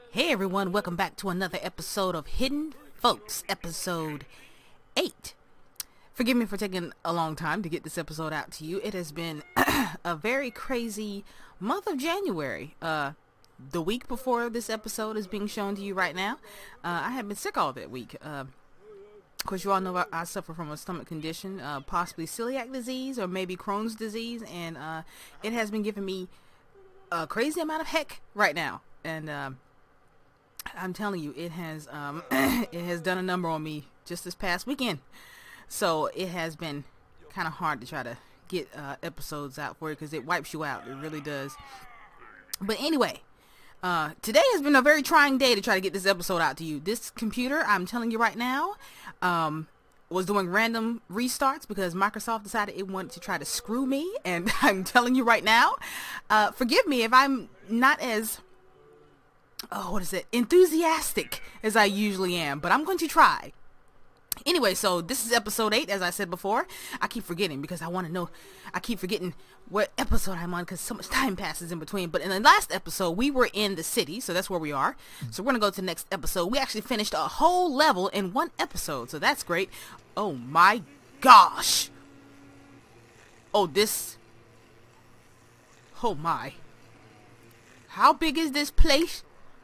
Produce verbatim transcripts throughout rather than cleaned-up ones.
Hey everyone, welcome back to another episode of Hidden Folks, episode eight. Forgive me for taking a long time to get this episode out to you. It has been a very crazy month of January. Uh, the week before this episode is being shown to you right now, uh, I have been sick all that week. Uh, of course, you all know I, I suffer from a stomach condition, uh, possibly celiac disease or maybe Crohn's disease, and uh, it has been giving me a crazy amount of heck right now. And uh, I'm telling you, it has um, it has done a number on me just this past weekend. So it has been kind of hard to try to get uh, episodes out for you because it wipes you out. It really does. But anyway, uh, today has been a very trying day to try to get this episode out to you. This computer, I'm telling you right now, um, was doing random restarts because Microsoft decided it wanted to try to screw me. And I'm telling you right now, uh, forgive me if I'm not as... oh, what is it? enthusiastic as I usually am, but I'm going to try. Anyway, so this is episode eight, as I said before. I keep forgetting because I want to know. I keep forgetting what episode I'm on because so much time passes in between. But in the last episode, we were in the city, so that's where we are. So we're going to go to the next episode. We actually finished a whole level in one episode, so that's great. Oh my gosh. Oh, this. Oh my. How big is this place?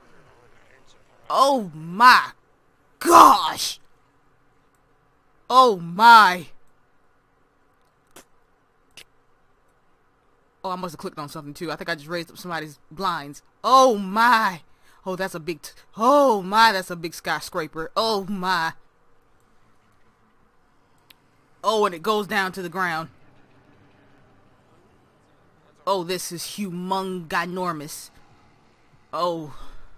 Oh my gosh. Oh my. Oh, I must have clicked on something too. I think I just raised up somebody's blinds. Oh my. Oh, that's a big, t oh my, that's a big skyscraper. Oh my. Oh, and it goes down to the ground. Oh, this is humongous. Oh.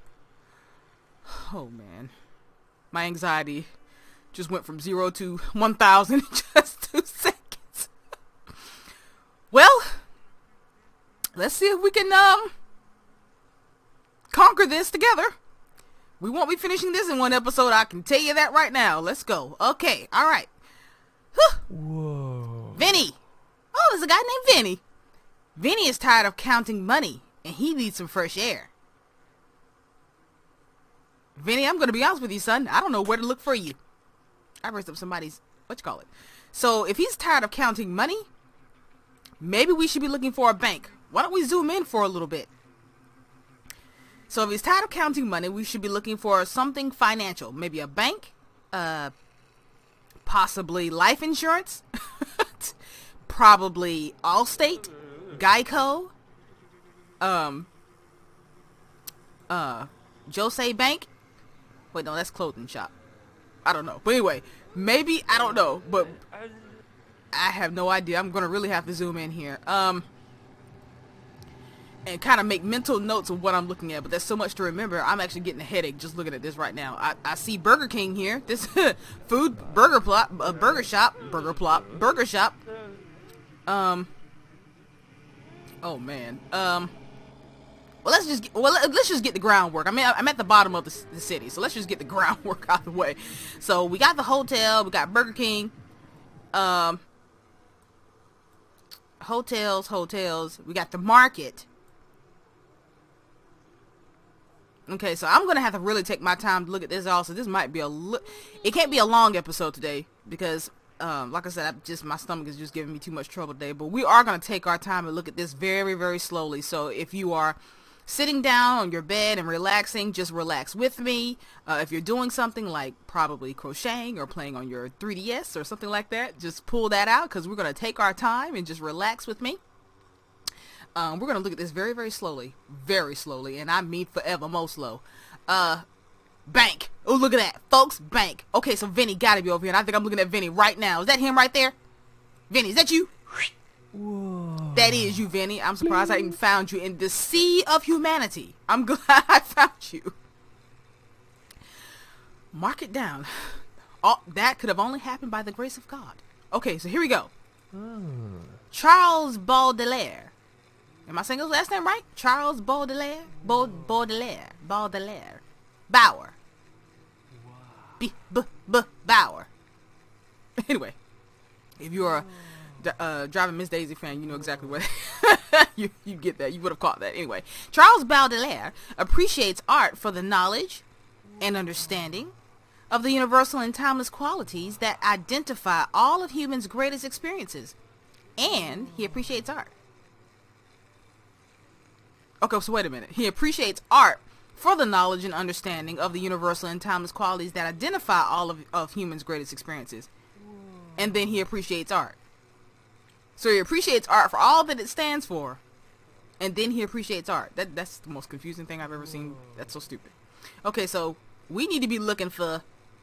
Oh man, my anxiety just went from zero to one thousand in just two seconds. Well, let's see if we can um conquer this together. We won't be finishing this in one episode, I can tell you that right now. Let's go. Okay, all right. Whew. Whoa. Vinny. Oh, there's a guy named Vinny. Vinny is tired of counting money, and he needs some fresh air. Vinny, I'm going to be honest with you, son. I don't know where to look for you. I raised up somebody's, what you call it? So if he's tired of counting money, maybe we should be looking for a bank. Why don't we zoom in for a little bit? So if he's tired of counting money, we should be looking for something financial. Maybe a bank, uh, possibly life insurance, probably Allstate, Geico, um, uh, Jose Bank. Wait, no, that's clothing shop. I don't know. But anyway, maybe, I don't know. But I have no idea. I'm going to really have to zoom in here. Um, and kind of make mental notes of what I'm looking at. But there's so much to remember. I'm actually getting a headache just looking at this right now. I, I see Burger King here. This food, burger plot, uh, burger shop, burger plot, burger shop. Um, oh man. Um. Well, let's just get, well let's just get the groundwork. I mean, I'm at the bottom of the, the city, so let's just get the groundwork out of the way. So we got the hotel, we got Burger King, um, hotels, hotels. We got the market. Okay, so I'm gonna have to really take my time to look at this. Also, this might be a li it can't be a long episode today because, um, like I said, I just my stomach is just giving me too much trouble today. But we are gonna take our time and look at this very, very slowly. So if you are sitting down on your bed and relaxing, just relax with me. Uh, if you're doing something like probably crocheting or playing on your three D S or something like that, just pull that out because we're going to take our time and just relax with me. Um, we're going to look at this very, very slowly. Very slowly. And I mean forever most slow. Uh, bank. Oh, look at that. Folks, bank. Okay, so Vinny got to be over here. And I think I'm looking at Vinny right now. Is that him right there? Vinny, is that you? Whoa. That is you, Vinny. I'm surprised I even found you in the sea of humanity. I'm glad I found you. Mark it down. Oh, that could have only happened by the grace of God. Okay, so here we go. Oh. Charles Baudelaire. Am I saying his last name right? Charles Baudelaire? Baud Baudelaire. Baudelaire. Bauer. B B B Bauer. Anyway, if you're a uh, Driving Miss Daisy fan, you know exactly what you, you get that. You would have caught that. Anyway, Charles Baudelaire appreciates art for the knowledge and understanding of the universal and timeless qualities that identify all of humans' greatest experiences. And he appreciates art. Okay, so wait a minute. He appreciates art for the knowledge and understanding of the universal and timeless qualities that identify all of, of humans' greatest experiences. And then he appreciates art. So he appreciates art for all that it stands for. And then he appreciates art. That That's the most confusing thing I've ever seen. That's so stupid. Okay, so we need to be looking for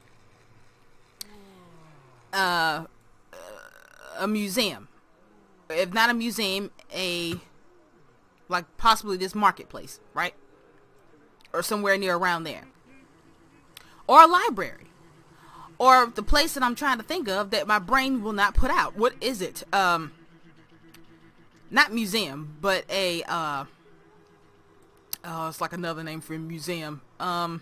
uh, a museum. If not a museum, a, like, possibly this marketplace, right? Or somewhere near around there. Or a library. Or the place that I'm trying to think of that my brain will not put out. What is it? Um, not museum, but a, uh, oh, it's like another name for a museum. Um,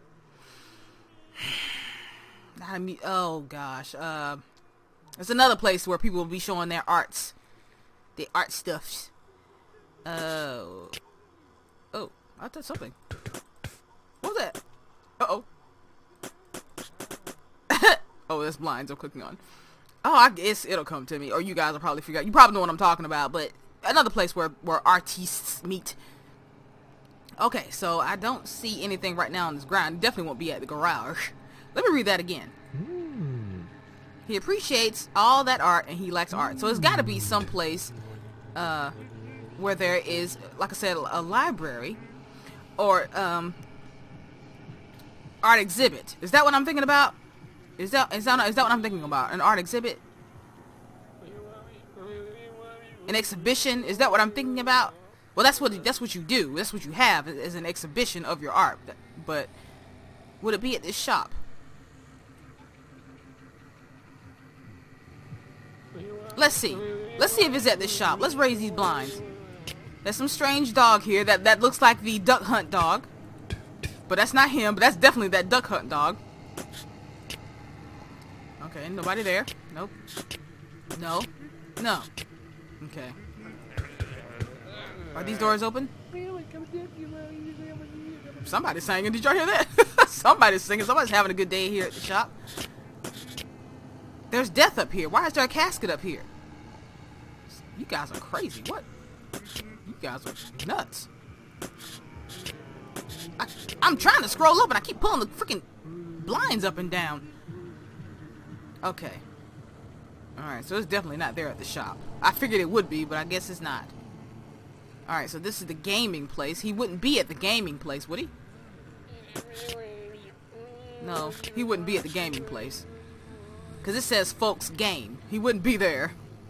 not a mu- oh gosh. Uh, it's another place where people will be showing their arts. The art stuffs. Oh. Oh, I thought something. What was that? Uh-oh. Oh, that's blinds I'm clicking on. Oh, I guess it'll come to me. Or you guys will probably figure out. You probably know what I'm talking about. But another place where, where artists meet. Okay, so I don't see anything right now on this ground. It definitely won't be at the garage. Let me read that again. Mm. He appreciates all that art and he likes art. So it's got to be someplace uh, where there is, like I said, a library or um, art exhibit. Is that what I'm thinking about? Is that is that is that what I'm thinking about? An art exhibit? An exhibition? Is that what I'm thinking about? Well, that's what that's what you do. That's what you have is an exhibition of your art. But would it be at this shop? Let's see. Let's see if it's at this shop. Let's raise these blinds. There's some strange dog here that that looks like the duck hunt dog. But that's not him. But that's definitely that duck hunt dog. Okay, nobody there. Nope. No. No. Okay. Are these doors open? Somebody's singing. Did y'all hear that? Somebody's singing. Somebody's having a good day here at the shop. There's death up here. Why is there a casket up here? You guys are crazy. What? You guys are nuts. I, I'm trying to scroll up and I keep pulling the freaking blinds up and down. Okay. Alright, so it's definitely not there at the shop. I figured it would be, but I guess it's not. Alright, so this is the gaming place. He wouldn't be at the gaming place, would he? No, he wouldn't be at the gaming place. Because it says folks game. He wouldn't be there.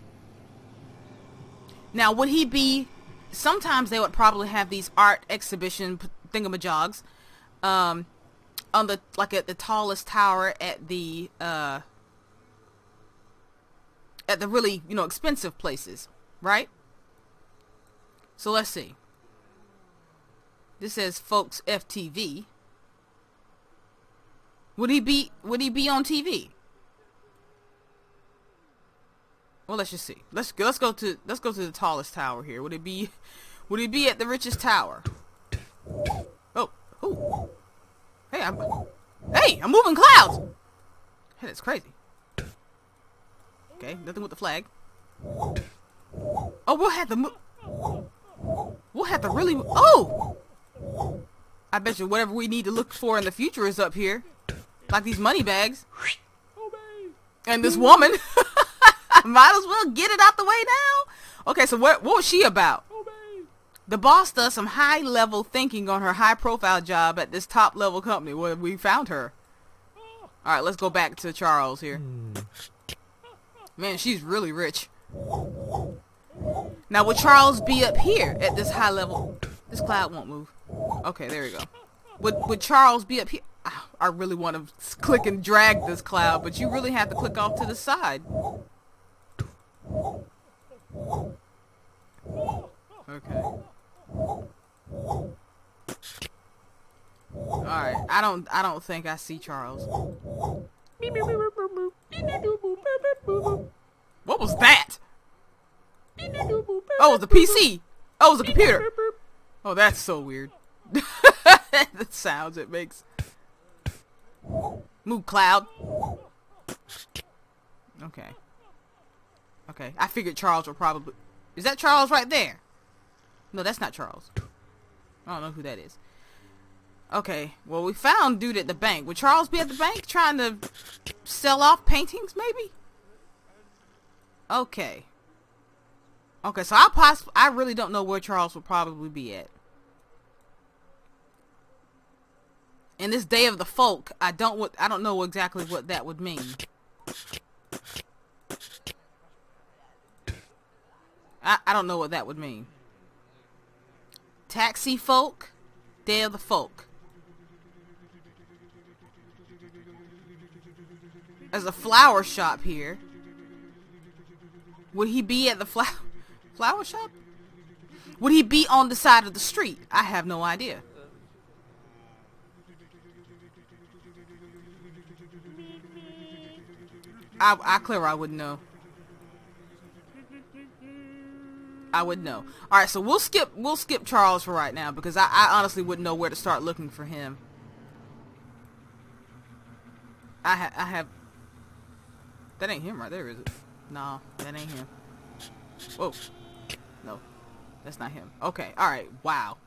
Now, would he be... Sometimes they would probably have these art exhibition thingamajogs. Um, on the... Like at the tallest tower at the... Uh, at the really, you know, expensive places. Right? So let's see. This says folks F T V. Would he be... Would he be on T V? Well, let's just see. Let's go. Let's go to. Let's go to the tallest tower here. Would it be? Would it be at the richest tower? Oh, oh. Hey, I'm. Hey, I'm moving clouds. Hey, that's crazy. Okay, nothing with the flag. Oh, we'll have to move. We'll have to really. Oh, I bet you whatever we need to look for in the future is up here, like these money bags. And this woman. Might as well get it out the way now. Okay, so what, what was she about? The boss does some high-level thinking on her high-profile job at this top-level company. Well, we found her. All right, let's go back to Charles here. Man, she's really rich. Now, would Charles be up here at this high-level? This cloud won't move. Okay, there we go. Would, would Charles be up here? I really want to click and drag this cloud, but you really have to click off to the side. Okay. Alright, I don't I don't think I see Charles. What was that? Oh, it's a P C. Oh, it's a computer. Oh, that's so weird. The sounds it makes. Move, Cloud. Okay. Okay. I figured Charles would probably... Is that Charles right there? No, that's not Charles. I don't know who that is. Okay. Well, we found dude at the bank. Would Charles be at the bank trying to sell off paintings, maybe? Okay. Okay, so I poss- I really don't know where Charles would probably be at. In this day of the folk, I don't what I don't know exactly what that would mean. I I don't know what that would mean. Taxi folk, day of the folk. There's a flower shop here. Would he be at the flower flower shop? Would he be on the side of the street? I have no idea. I, I clear I wouldn't know. I would know. All right, so we'll skip we'll skip Charles for right now because I, I honestly wouldn't know where to start looking for him. I ha I have. That ain't him right there, is it? No, that ain't him. Whoa. No, that's not him. Okay. All right. Wow.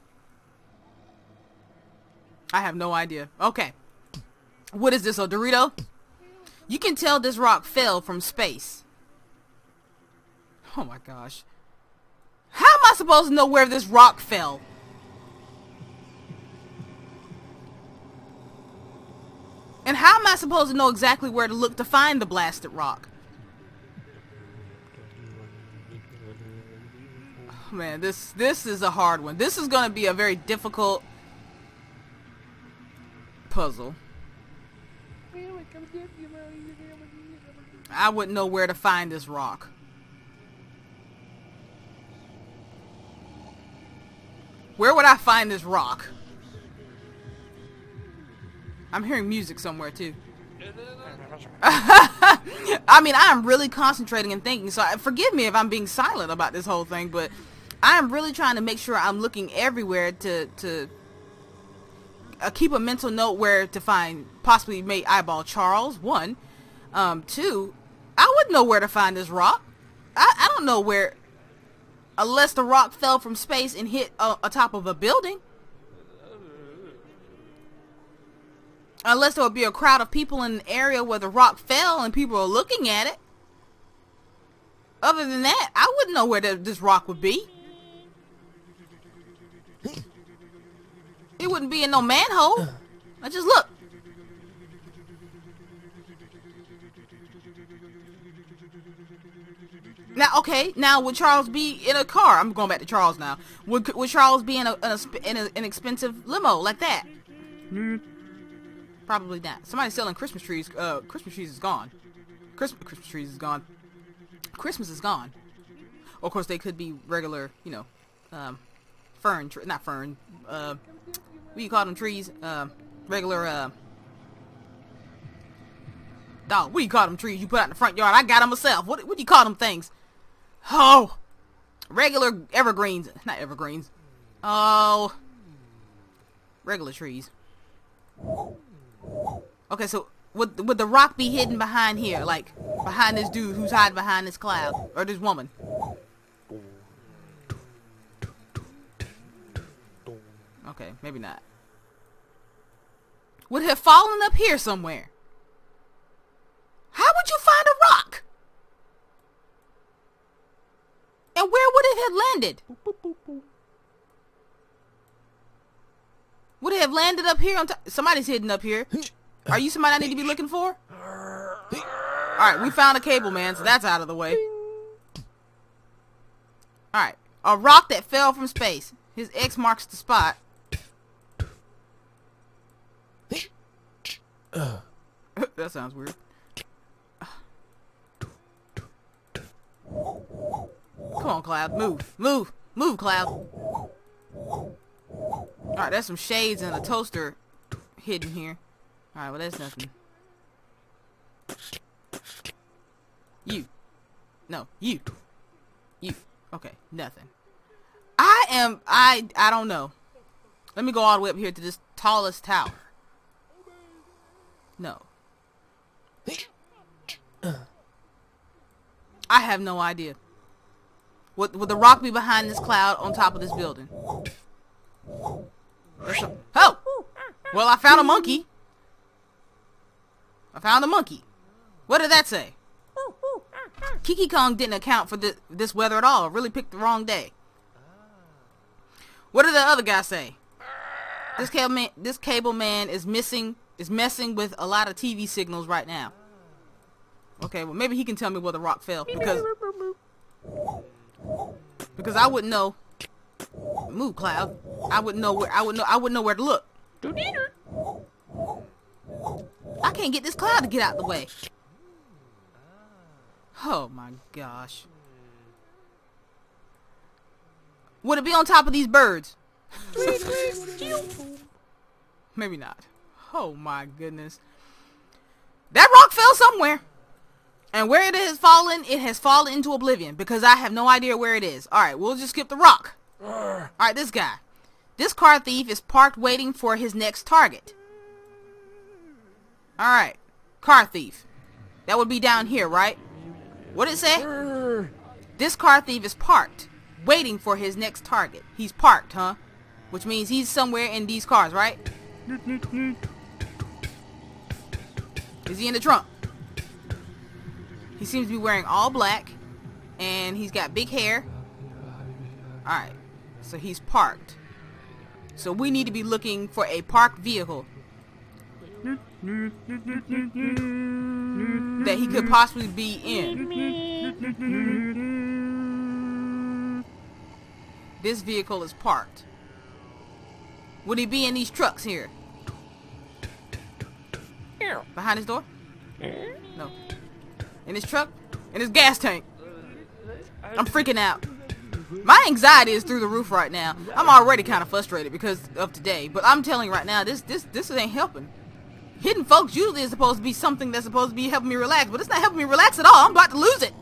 I have no idea. Okay. What is this, a Dorito? You can tell this rock fell from space. Oh my gosh. How am I supposed to know where this rock fell? And how am I supposed to know exactly where to look to find the blasted rock? Oh, man, this this is a hard one. This is going to be a very difficult puzzle. I wouldn't know where to find this rock. Where would I find this rock? I'm hearing music somewhere too. I mean, I'm really concentrating and thinking, so forgive me if I'm being silent about this whole thing, but I'm really trying to make sure I'm looking everywhere to to uh, keep a mental note where to find possibly may eyeball Charles. One, um, two, I wouldn't know where to find this rock. I, I don't know where, unless the rock fell from space and hit uh, atop of a building. Unless there would be a crowd of people in an area where the rock fell and people are looking at it. Other than that, I wouldn't know where the, this rock would be. It wouldn't be in no manhole. I just look. Now, okay, now would Charles be in a car? I'm going back to Charles now. Would would Charles be in a, in, a, in a, an expensive limo like that? Mm. Probably not. Somebody selling Christmas trees. Uh, Christmas trees is gone. Christmas Christmas trees is gone. Christmas is gone. Of course, they could be regular, you know, um, fern, tre not fern. Uh, what do you call them trees? Uh, regular. Uh, dog. What do you call them trees you put out in the front yard? I got them myself. What what do you call them things? Oh, regular evergreens. Not evergreens. Oh, regular trees. Okay, so would would the rock be hidden behind here, like behind this dude who's hiding behind this cloud, or this woman? Okay, maybe not. Would it have fallen up here somewhere? How would you find a rock? And where would it have landed? Would it have landed up here on top? Somebody's hidden up here. Are you somebody I need to be looking for? Alright, we found a cable man, so that's out of the way. Alright, a rock that fell from space. His X marks the spot. That sounds weird. Come on, Cloud. Move. Move. Move, Cloud. Alright, there's some shades and a toaster hidden here. Alright, well, that's nothing. You. No, you. You. Okay, nothing. I am, I, I don't know. Let me go all the way up here to this tallest tower. No. I have no idea. Would, would the rock be behind this cloud on top of this building? A, oh! Well, I found a monkey. I found a monkey. What did that say? Kiki Kong didn't account for this, this weather at all. Really picked the wrong day. What did the other guy say? This cable man, this cable man is missing, is messing with a lot of T V signals right now. Okay, well maybe he can tell me where the rock fell because because I wouldn't know. Move, Cloud. I wouldn't know where. I would know. I wouldn't know where to look. I can't get this cloud to get out the way. Oh my gosh. Would it be on top of these birds? Maybe not. Oh my goodness. That rock fell somewhere. And where it has fallen, it has fallen into oblivion because I have no idea where it is. Alright, we'll just skip the rock. Alright, this guy. This car thief is parked waiting for his next target. Alright. Car thief. That would be down here, right? What did it say? This car thief is parked, waiting for his next target. He's parked, huh? Which means he's somewhere in these cars, right? Is he in the trunk? He seems to be wearing all black, and he's got big hair. Alright, so he's parked. So we need to be looking for a parked vehicle that he could possibly be in. This vehicle is parked. Would he be in these trucks here? Behind his door? No. In his truck? In his gas tank? I'm freaking out. My anxiety is through the roof right now. I'm already kind of frustrated because of today, but I'm telling you right now, this this this ain't helping. Hidden Folks usually is supposed to be something that's supposed to be helping me relax, but it's not helping me relax at all. I'm about to lose it.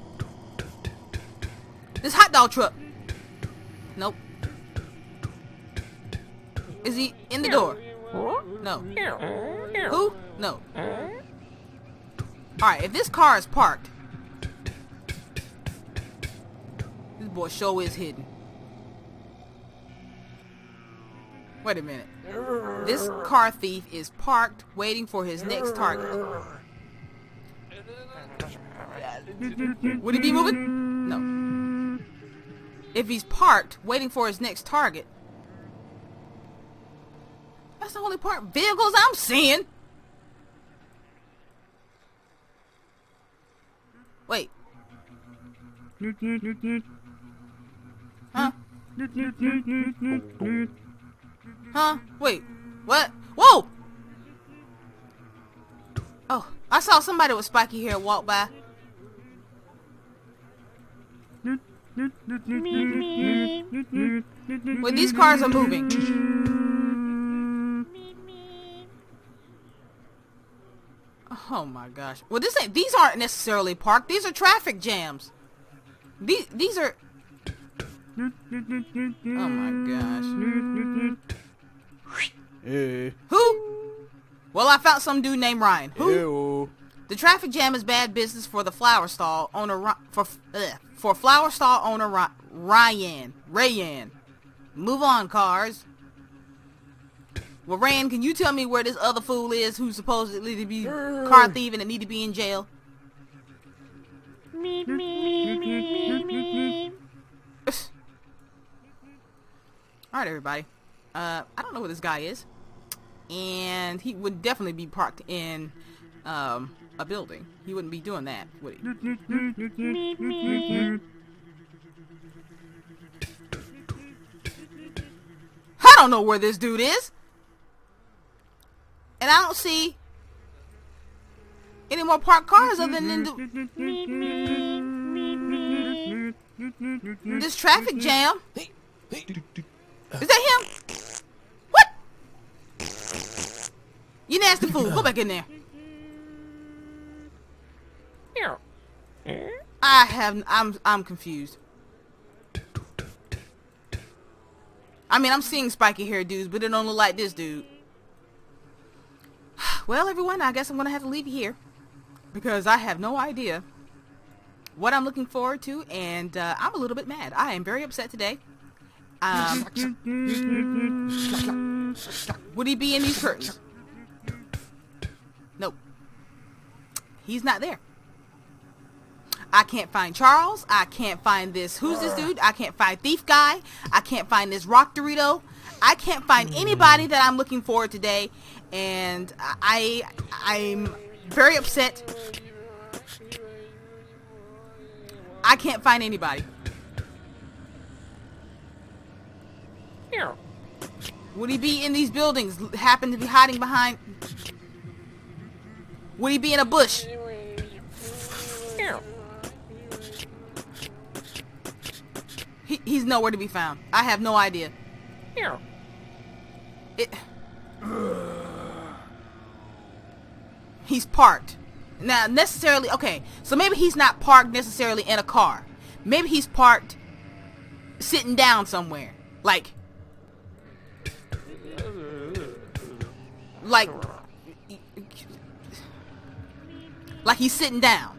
This hot dog truck. Nope. Is he in the door? No. Who? No. Alright, if this car is parked, this boy show is hidden. Wait a minute. This car thief is parked waiting for his next target. Would he be moving? No. If he's parked waiting for his next target, that's the only parked vehicles I'm seeing. Wait. Huh? Huh? Wait. What? Whoa! Oh, I saw somebody with spiky hair walk by. Wait, these cars are moving. Oh my gosh. Well, this ain't, these aren't necessarily parked. These are traffic jams. These these are. Oh my gosh. Hey. Who? Well, I found some dude named Ryan. Who? Ew. The traffic jam is bad business for the flower stall owner Ry- for ugh, for flower stall owner Ry- Ryan. Rayan. Move on, cars. Well, Ryan, can you tell me where this other fool is who's supposedly to be car thieving and need to be in jail? Me, me, me, me. Alright, everybody. Uh, I don't know where this guy is. And he would definitely be parked in um, a building. He wouldn't be doing that, would he? Me, me. I don't know where this dude is. And I don't see any more parked cars other than the, Me, me, me, me. this traffic jam. Is that him? What? You nasty fool. Go back in there. I have. I'm. I'm confused. I mean, I'm seeing spiky hair dudes, but it don't look like this dude. Well, everyone, I guess I'm going to have to leave you here. Because I have no idea what I'm looking forward to, and uh, I'm a little bit mad. I am very upset today. Um, would he be in these curtains? Nope. He's not there. I can't find Charles. I can't find this. Who's this dude? I can't find Thief Guy. I can't find this Rock Dorito. I can't find anybody that I'm looking for today. And I, I'm very upset. I can't find anybody. Would he be in these buildings? Happen to be hiding behind? Would he be in a bush? He, he's nowhere to be found. I have no idea. It. He's parked. Now, necessarily, okay, so maybe he's not parked necessarily in a car. Maybe he's parked sitting down somewhere. Like, like, like he's sitting down.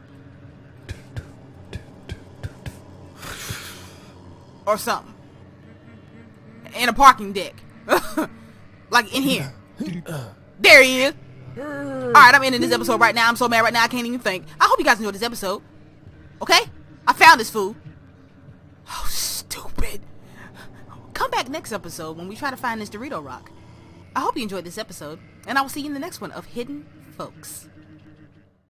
Or something. In a parking deck. Like in here. There he is. Alright, I'm ending this episode right now. I'm so mad right now I can't even think. I hope you guys enjoyed this episode. Okay? I found this fool. Oh, stupid. Come back next episode when we try to find this Dorito Rock. I hope you enjoyed this episode, and I will see you in the next one of Hidden Folks.